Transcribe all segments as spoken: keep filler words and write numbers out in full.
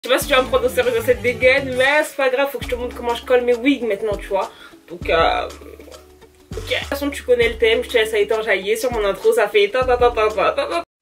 Je sais pas si tu vas me prendre au sérieux dans cette dégaine, mais c'est pas grave, faut que je te montre comment je colle mes wigs maintenant, tu vois. Donc, euh... ok. De toute façon, tu connais le thème, je te laisse aller t'enjailler sur mon intro, ça fait ta ta ta ta ta ta ta.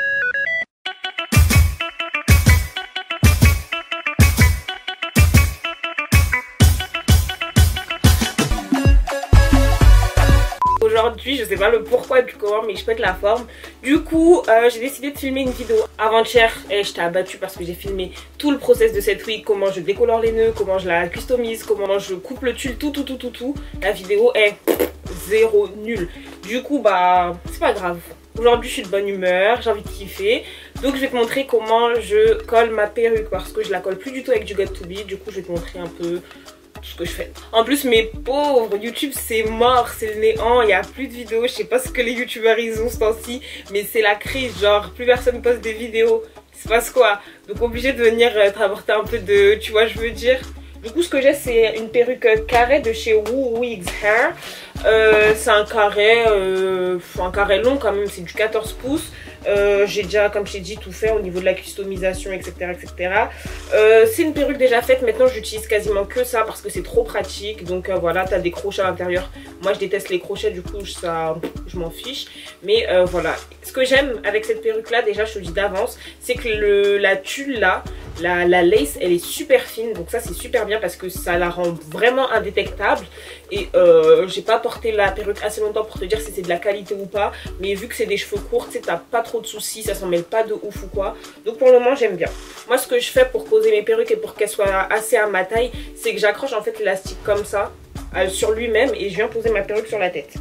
Aujourd'hui, je sais pas le pourquoi du comment, mais je pète la forme. Du coup, euh, j'ai décidé de filmer une vidéo avant-hier et je t'ai abattu parce que j'ai filmé tout le process de cette wig, comment je décolore les nœuds, comment je la customise, comment je coupe le tulle, tout, tout, tout, tout, tout. La vidéo est zéro nul. Du coup, bah, c'est pas grave. Aujourd'hui, je suis de bonne humeur, j'ai envie de kiffer. Donc, je vais te montrer comment je colle ma perruque parce que je la colle plus du tout avec du Got To Be. Du coup, je vais te montrer un peu tout ce que je fais. En plus, mes pauvres, YouTube c'est mort, c'est le néant, il n'y a plus de vidéos. Je sais pas ce que les youtubeurs ils ont ce temps-ci, mais c'est la crise, genre plus personne poste des vidéos, il se passe quoi? Donc obligé de venir euh, t'apporter un peu de, tu vois je veux dire. Du coup ce que j'ai c'est une perruque carré de chez Woo Wigs Hair. euh, C'est un carré, euh, un carré long quand même, c'est du quatorze pouces. Euh, j'ai déjà, comme je t'ai dit, tout fait au niveau de la customisation, etc, etc. Euh, c'est une perruque déjà faite. Maintenant j'utilise quasiment que ça parce que c'est trop pratique. Donc euh, voilà, t'as des crochets à l'intérieur. Moi je déteste les crochets, du coup ça, je m'en fiche. Mais euh, voilà, ce que j'aime avec cette perruque là, déjà je te le dis d'avance, c'est que le, la tulle là, la, la lace elle est super fine. Donc ça c'est super bien parce que ça la rend vraiment indétectable. Et euh, j'ai pas porté la perruque assez longtemps pour te dire si c'est de la qualité ou pas. Mais vu que c'est des cheveux courts, tu sais, t'as pas trop de soucis, ça s'en mêle pas de ouf ou quoi. Donc pour le moment j'aime bien. Moi ce que je fais pour poser mes perruques et pour qu'elles soient assez à ma taille, c'est que j'accroche en fait l'élastique comme ça euh, sur lui-même et je viens poser ma perruque sur la tête.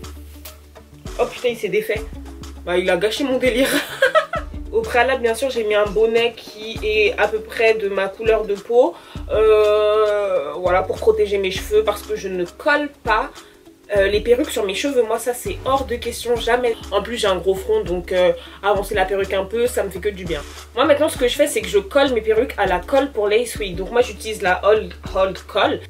Oh putain il s'est défait. Bah il a gâché mon délire. Au préalable bien sûr j'ai mis un bonnet qui est à peu près de ma couleur de peau. Euh, voilà pour protéger mes cheveux parce que je ne colle pas Euh, les perruques sur mes cheveux, moi ça c'est hors de question, jamais. En plus j'ai un gros front donc euh, avancer la perruque un peu ça me fait que du bien. Moi maintenant ce que je fais c'est que je colle mes perruques à la colle pour lace wig. Donc moi j'utilise la Hold, Hold Coll.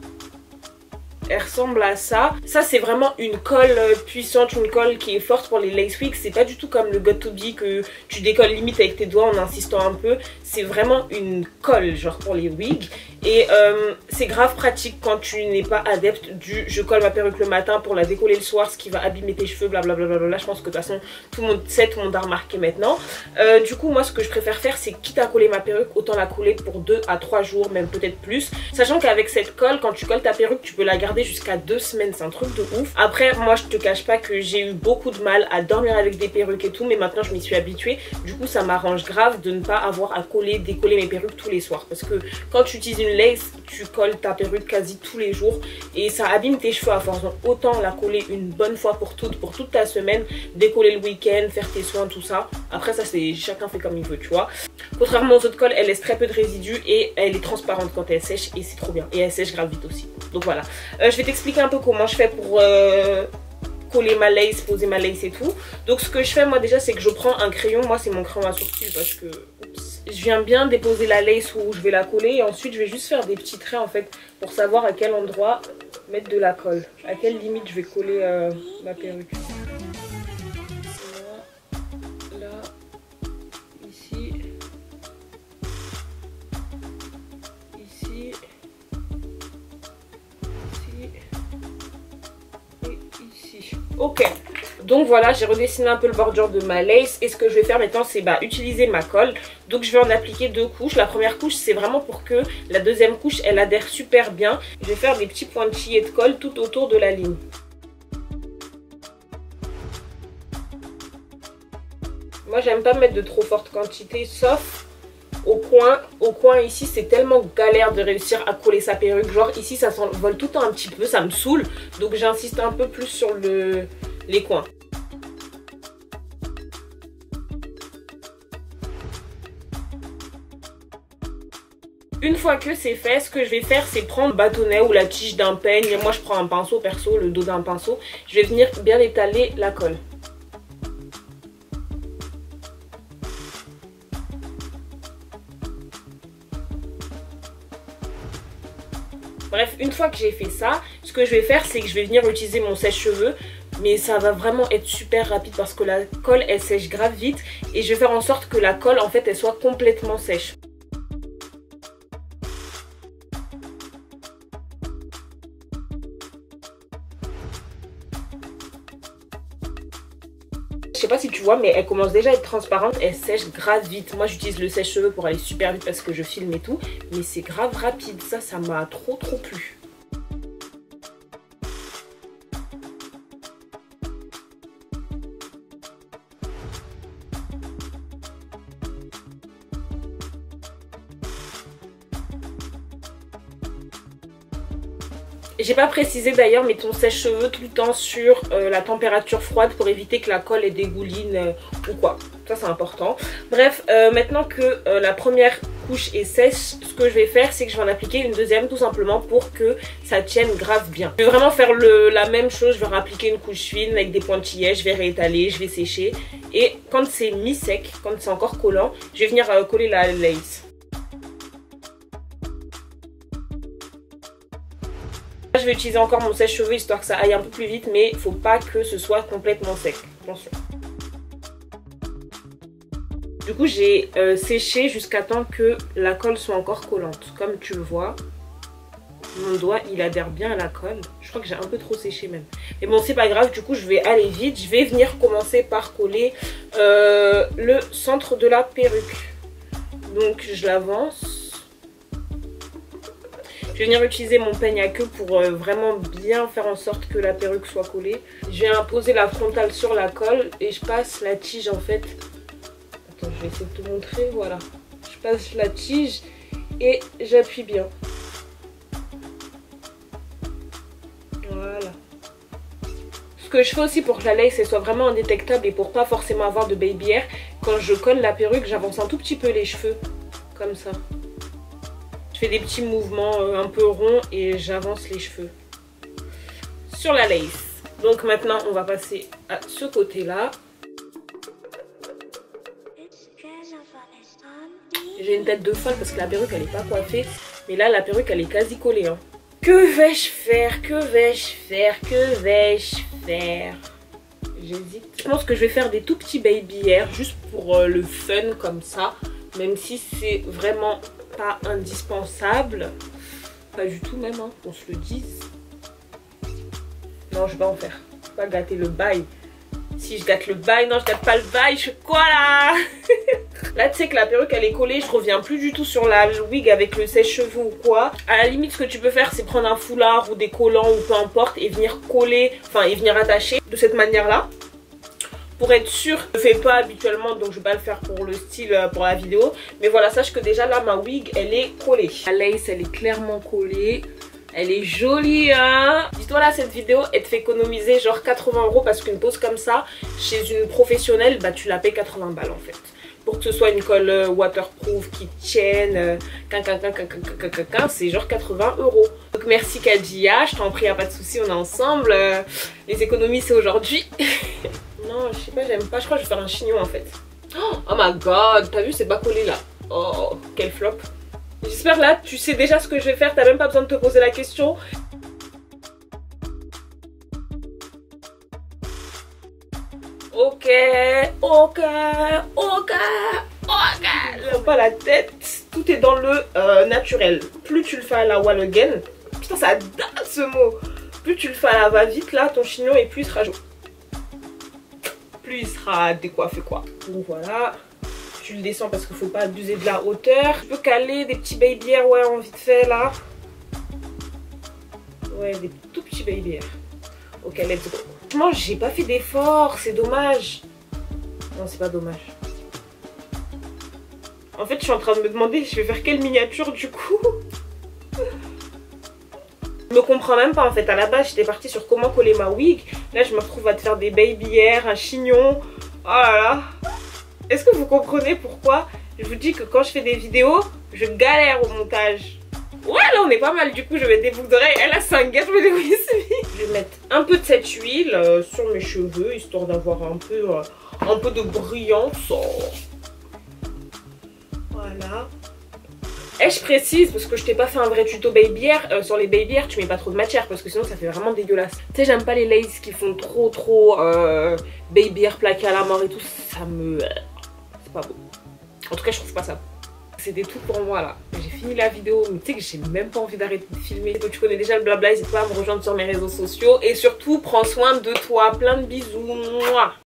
Elle ressemble à ça. Ça c'est vraiment une colle puissante, une colle qui est forte pour les lace wigs. C'est pas du tout comme le Got To Be que tu décolles limite avec tes doigts en insistant un peu. C'est vraiment une colle genre pour les wigs. Et euh, c'est grave pratique quand tu n'es pas adepte du je colle ma perruque le matin pour la décoller le soir, ce qui va abîmer tes cheveux, blablabla. Là je pense que de toute façon tout le monde sait, tout le monde a remarqué maintenant. Euh, du coup moi ce que je préfère faire c'est quitte à coller ma perruque, autant la coller pour deux à trois jours, même peut-être plus. Sachant qu'avec cette colle, quand tu colles ta perruque, tu peux la garder jusqu'à deux semaines, c'est un truc de ouf. Après moi je te cache pas que j'ai eu beaucoup de mal à dormir avec des perruques et tout, mais maintenant je m'y suis habituée. Du coup ça m'arrange grave de ne pas avoir à coller, décoller mes perruques tous les soirs. Parce que quand tu utilises une lace, tu colles ta perruque quasi tous les jours et ça abîme tes cheveux à force. Donc autant la coller une bonne fois pour toutes, pour toute ta semaine, décoller le week-end, faire tes soins, tout ça. Après ça c'est chacun fait comme il veut, tu vois. Contrairement aux autres colles, elle laisse très peu de résidus et elle est transparente quand elle sèche et c'est trop bien. Et elle sèche grave vite aussi. Donc voilà. Euh, je vais t'expliquer un peu comment je fais pour euh, coller ma lace, poser ma lace et tout. Donc ce que je fais moi déjà c'est que je prends un crayon. Moi c'est mon crayon à sourcils parce que oups, je viens bien déposer la lace où je vais la coller et ensuite je vais juste faire des petits traits en fait pour savoir à quel endroit mettre de la colle, à quelle limite je vais coller euh, ma perruque. Là, là, ici, ici, ici et ici. Ok. Donc voilà, j'ai redessiné un peu le bordure de ma lace et ce que je vais faire maintenant c'est bah, utiliser ma colle. Donc je vais en appliquer deux couches. La première couche c'est vraiment pour que la deuxième couche elle adhère super bien. Je vais faire des petits pointillés de colle tout autour de la ligne. Moi j'aime pas mettre de trop forte quantité sauf au coin. Au coin ici c'est tellement galère de réussir à coller sa perruque. Genre ici ça s'envole tout le temps un petit peu, ça me saoule. Donc j'insiste un peu plus sur le, les coins. Une fois que c'est fait, ce que je vais faire c'est prendre le bâtonnet ou la tige d'un peigne. Moi je prends un pinceau perso, le dos d'un pinceau. Je vais venir bien étaler la colle. Bref, une fois que j'ai fait ça, ce que je vais faire c'est que je vais venir utiliser mon sèche-cheveux. Mais ça va vraiment être super rapide parce que la colle elle sèche grave vite. Et je vais faire en sorte que la colle en fait elle soit complètement sèche. Je sais pas si tu vois, mais elle commence déjà à être transparente. Elle sèche grave vite. Moi j'utilise le sèche-cheveux pour aller super vite parce que je filme et tout. Mais c'est grave rapide. Ça, ça m'a trop trop plu. J'ai pas précisé d'ailleurs, mais ton sèche-cheveux tout le temps sur euh, la température froide pour éviter que la colle ait dégouline euh, ou quoi. Ça c'est important. Bref, euh, maintenant que euh, la première couche est sèche, ce que je vais faire c'est que je vais en appliquer une deuxième tout simplement pour que ça tienne grave bien. Je vais vraiment faire le, la même chose, je vais réappliquer une couche fine avec des pointillés, je vais réétaler, je vais sécher. Et quand c'est mi-sec, quand c'est encore collant, je vais venir euh, coller la lace. Je vais utiliser encore mon sèche-cheveux histoire que ça aille un peu plus vite, mais il faut pas que ce soit complètement sec. Attention. Du coup, j'ai euh, séché jusqu'à temps que la colle soit encore collante. Comme tu le vois, mon doigt il adhère bien à la colle. Je crois que j'ai un peu trop séché même. Mais bon, c'est pas grave, du coup, je vais aller vite. Je vais venir commencer par coller euh, le centre de la perruque. Donc, je l'avance. Je vais venir utiliser mon peigne à queue pour euh, vraiment bien faire en sorte que la perruque soit collée. Je vais imposer la frontale sur la colle et je passe la tige en fait. Attends, je vais essayer de te montrer, voilà. Je passe la tige et j'appuie bien. Voilà. Ce que je fais aussi pour que la lace soit vraiment indétectable et pour pas forcément avoir de baby hair, quand je colle la perruque, j'avance un tout petit peu les cheveux, comme ça. Je fais des petits mouvements euh, un peu ronds et j'avance les cheveux sur la lace. Donc maintenant on va passer à ce côté là. J'ai une tête de folle parce que la perruque elle est pas coiffée. Mais là la perruque elle est quasi collée hein. Que vais-je faire? Que vais-je faire? Que vais-je faire? J'hésite. Je pense que je vais faire des tout petits baby hair juste pour euh, le fun comme ça. Même si c'est vraiment pas indispensable. Pas du tout même, hein, qu'on se le dise. Non, je vais pas en faire. Je vais pas gâter le bail. Si je gâte le bail, non je gâte pas le bail. Je fais quoi là? Là tu sais que la perruque elle est collée. Je reviens plus du tout sur la wig avec le sèche-cheveux ou quoi. À la limite ce que tu peux faire c'est prendre un foulard ou des collants ou peu importe. Et venir coller, enfin et venir attacher de cette manière là. Pour être sûr, je le fais pas habituellement donc je vais pas le faire pour le style, pour la vidéo. Mais voilà, sache que déjà là ma wig elle est collée. La lace elle est clairement collée. Elle est jolie hein. Dis-toi là cette vidéo elle te fait économiser genre quatre-vingts euros parce qu'une pose comme ça chez une professionnelle bah tu la payes quatre-vingts balles en fait. Pour que ce soit une colle waterproof qui tienne, c'est genre quatre-vingts euros. Donc merci Kadia, je t'en prie, y'a pas de souci, on est ensemble. Les économies c'est aujourd'hui. Non, je sais pas, j'aime pas. Je crois que je vais faire un chignon en fait. Oh my god, t'as vu, c'est pas collé là. Oh, quel flop. J'espère là, tu sais déjà ce que je vais faire. T'as même pas besoin de te poser la question. Ok, ok, ok, ok. J'aime pas la tête. Tout est dans le euh, naturel. Plus tu le fais à la wall again. Putain, ça date ce mot. Plus tu le fais à la va-vite là, ton chignon et plus il sera joli. Plus il sera décoiffé quoi. Donc voilà, tu le descends parce qu'il faut pas abuser de la hauteur. Je peux caler des petits baby hair ouais en vite fait là. Ouais, des tout petits baby hair. Ok, let's go. Franchement j'ai pas fait d'effort, c'est dommage. Non c'est pas dommage. En fait je suis en train de me demander je vais faire quelle miniature du coup. Je me comprends même pas en fait. À la base j'étais partie sur comment coller ma wig. Là je me retrouve à te faire des baby hair, un chignon. Oh là là. Est-ce que vous comprenez pourquoi je vous dis que quand je fais des vidéos je galère au montage? Ouais là on est pas mal. Du coup je vais des boucles d'oreilles. Elle a cinq gars, je me débrouille. Je vais mettre un peu de cette huile euh, sur mes cheveux histoire d'avoir un peu euh, un peu de brillance. Oh. Voilà. Et je précise parce que je t'ai pas fait un vrai tuto baby hair, euh, sur les baby hair tu mets pas trop de matière parce que sinon ça fait vraiment dégueulasse. Tu sais j'aime pas les laces qui font trop trop euh, baby hair plaqué à la mort et tout, ça me... c'est pas beau. En tout cas je trouve pas ça beau. C'était tout pour moi là. J'ai fini la vidéo mais tu sais que j'ai même pas envie d'arrêter de filmer. Donc tu connais déjà le blabla, n'hésite pas à me rejoindre sur mes réseaux sociaux et surtout prends soin de toi. Plein de bisous. Mouah.